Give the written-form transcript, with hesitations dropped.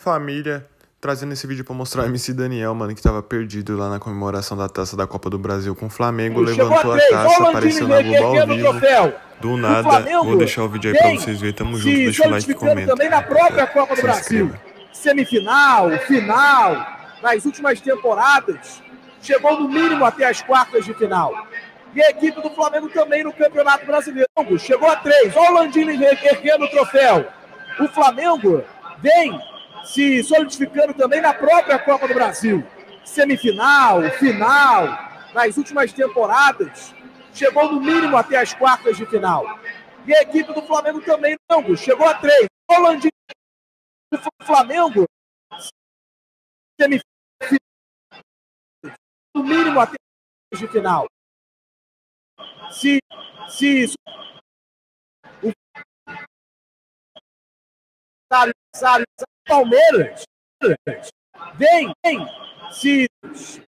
Família, trazendo esse vídeo pra mostrar o MC Daniel, mano, que tava perdido lá na comemoração da taça da Copa do Brasil com o Flamengo, levantou a taça, apareceu na Globo ao vivo, do nada. Vou deixar o vídeo aí pra vocês verem, tamo junto, deixa o like e comenta. Também na própria Copa do Brasil, semifinal, final, nas últimas temporadas, chegou no mínimo até as quartas de final. E a equipe do Flamengo também no Campeonato Brasileiro. Chegou a 3. Olha o Landim erguendo o troféu. O Flamengo vem se solidificando também na própria Copa do Brasil. Semifinal, final, nas últimas temporadas, chegou no mínimo até as quartas de final. E a equipe do Flamengo também chegou a 3. Olha o Landim. O Flamengo semifinal, no mínimo até as quartas de final. O Palmeiras vem se